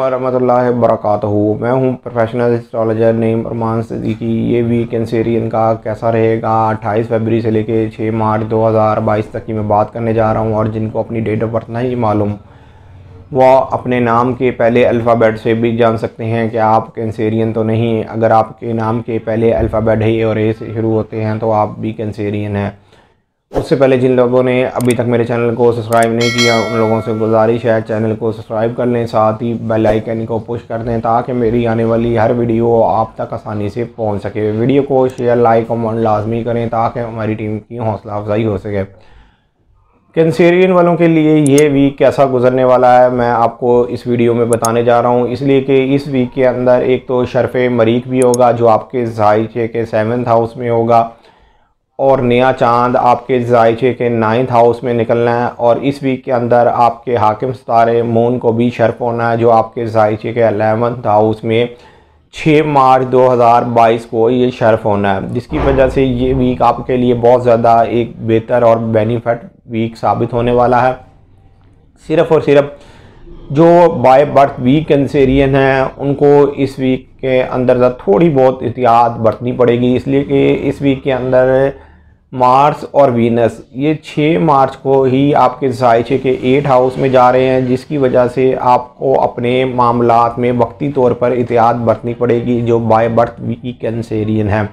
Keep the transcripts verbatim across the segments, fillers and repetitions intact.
रहमतुल्लाहि व बरकातहू। मैं हूं professional astrologer name Arman Siddiqui. ये वीक कैंसेरियन का कैसा रहेगा अट्ठाईस फरवरी से लेके छः मार्च दो हज़ार बाईस तक की मैं बात करने जा रहा हूं। और जिनको अपनी डेट ऑफ बर्थ नहीं मालूम वह अपने नाम के पहले अल्फ़ाबेट से भी जान सकते हैं कि आप कैंसेरियन तो नहीं। अगर आपके नाम के पहले अल्फ़ाबेट है और ए से शुरू होते हैं तो आप भी कैंसेरियन हैं। उससे पहले जिन लोगों ने अभी तक मेरे चैनल को सब्सक्राइब नहीं किया उन लोगों से गुजारिश है चैनल को सब्सक्राइब कर लें, साथ ही बेल आइकन को पुश कर दें ताकि मेरी आने वाली हर वीडियो आप तक आसानी से पहुंच सके। वीडियो को शेयर लाइक कमेंट लाजमी करें ताकि हमारी टीम की हौसला अफजाई हो सके। कैंसेरियन वालों के लिए ये वीक कैसा गुजरने वाला है मैं आपको इस वीडियो में बताने जा रहा हूँ, इसलिए कि इस वीक के अंदर एक तो शर्फ़ मरीख भी होगा जो आपके ज़ायचे के सेवन्थ हाउस में होगा और नया चांद आपके ज़ायचे के नाइन्थ हाउस में निकलना है। और इस वीक के अंदर आपके हाकिम सितारे मून को भी शर्फ होना है जो आपके ज़ायचे के एलेवंथ हाउस में छः मार्च दो हज़ार बाईस को ये शर्फ होना है, जिसकी वजह से ये वीक आपके लिए बहुत ज़्यादा एक बेहतर और बेनिफिट वीक साबित होने वाला है। सिर्फ़ और सिर्फ जो बाय बर्थ वीक कैंसेरियन हैं उनको इस वीक के अंदर थोड़ी बहुत एहतियात बरतनी पड़ेगी, इसलिए कि इस वीक के अंदर मार्स और वीनस ये छः मार्च को ही आपके ज़ायचे के एट हाउस में जा रहे हैं, जिसकी वजह से आपको अपने मामलात में वक्ती तौर पर एहतियात बरतनी पड़ेगी जो बाय बर्थ वीक कैंसेरियन है।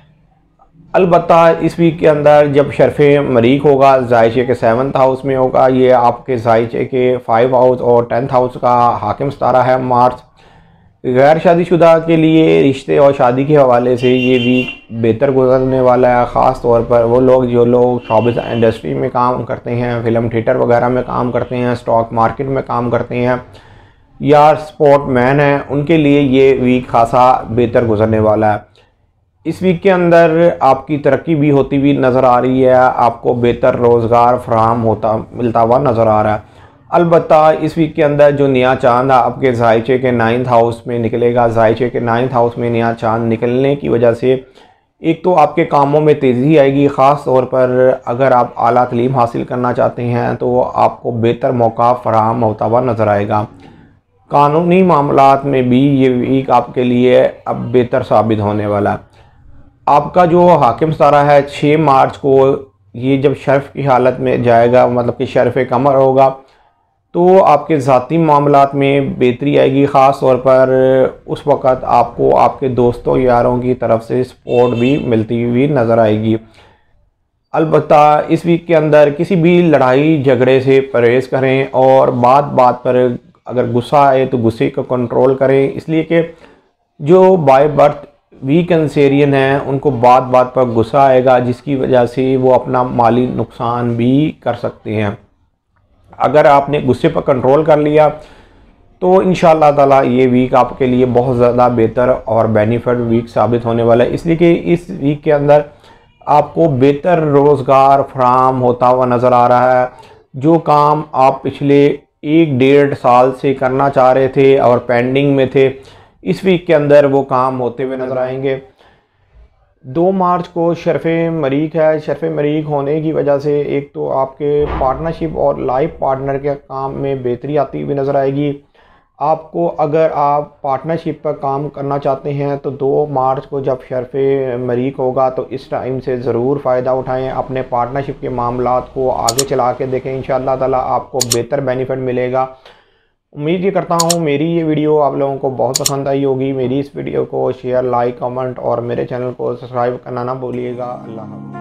अलबत्ता इस वीक के अंदर जब शर्फ़ मरीख होगा ज़ायचे के सेवन्थ हाउस में होगा, ये आपके ज़ायचे के फाइव हाउस और टेंथ हाउस का हाकिम सितारा है मार्स। गैर शादीशुदा के लिए रिश्ते और शादी के हवाले से ये वीक बेहतर गुजरने वाला है, ख़ास तौर पर वो लोग जो लोग शोबिज़ इंडस्ट्री में काम करते हैं, फिल्म थिएटर वगैरह में काम करते हैं, स्टॉक मार्केट में काम करते हैं या स्पोर्ट मैन हैं, उनके लिए ये वीक खासा बेहतर गुजरने वाला है। इस वीक के अंदर आपकी तरक्की भी होती हुई नज़र आ रही है, आपको बेहतर रोज़गार फराहम होता मिलता हुआ नज़र आ रहा है। अलबत्ता इस वीक के अंदर जो नया चांद आपके ज़ायचे के नाइन्थ हाउस में निकलेगा, ज़ायचे के नाइन्थ हाउस में नया चांद निकलने की वजह से एक तो आपके कामों में तेज़ी आएगी, ख़ास तौर पर अगर आप आला तालीम हासिल करना चाहते हैं तो आपको बेहतर मौका फराहम होता हुआ नज़र आएगा। कानूनी मामलात में भी ये वीक आपके लिए अब बेहतर साबित होने वाला है। आपका जो हाकिम सितारा है छः मार्च को ये जब शर्फ़ की हालत में जाएगा, मतलब कि शर्फ़ कमर होगा, तो आपके ज़ाती मामलात में बेहतरी आएगी। ख़ास तौर पर उस वक़्त आपको आपके दोस्तों यारों की तरफ से सपोर्ट भी मिलती हुई नज़र आएगी। अलबत्ता इस वीक के अंदर किसी भी लड़ाई झगड़े से परहेज़ करें और बात बात पर अगर गुस्सा आए तो गुस्से को कंट्रोल करें, इसलिए कि जो बाय बर्थ वीक कैंसेरियन हैं उनको बात बात पर गुस्सा आएगा, जिसकी वजह से वो अपना माली नुकसान भी कर सकते हैं। अगर आपने गुस्से पर कंट्रोल कर लिया तो इंशाअल्लाह ताला ये वीक आपके लिए बहुत ज़्यादा बेहतर और बेनिफिट वीक साबित होने वाला है, इसलिए कि इस वीक के अंदर आपको बेहतर रोज़गार फराहम होता हुआ नज़र आ रहा है। जो काम आप पिछले एक डेढ़ साल से करना चाह रहे थे और पेंडिंग में थे, इस वीक के अंदर वो काम होते हुए नज़र आएंगे। दो मार्च को शर्फ़ मरीख है। शर्फ़ मरीख होने की वजह से एक तो आपके पार्टनरशिप और लाइफ पार्टनर के काम में बेहतरी आती हुई नज़र आएगी। आपको अगर आप पार्टनरशिप पर काम करना चाहते हैं तो दो मार्च को जब शर्फ़ मरीख होगा तो इस टाइम से ज़रूर फ़ायदा उठाएं, अपने पार्टनरशिप के मामलात को आगे चला के देखें, इंशाअल्लाह ताला आपको बेहतर बेनिफिट मिलेगा। उम्मीद ये करता हूँ मेरी ये वीडियो आप लोगों को बहुत पसंद आई होगी। मेरी इस वीडियो को शेयर लाइक कमेंट और मेरे चैनल को सब्सक्राइब करना ना भूलिएगा। अल्लाह हाफ़िज़।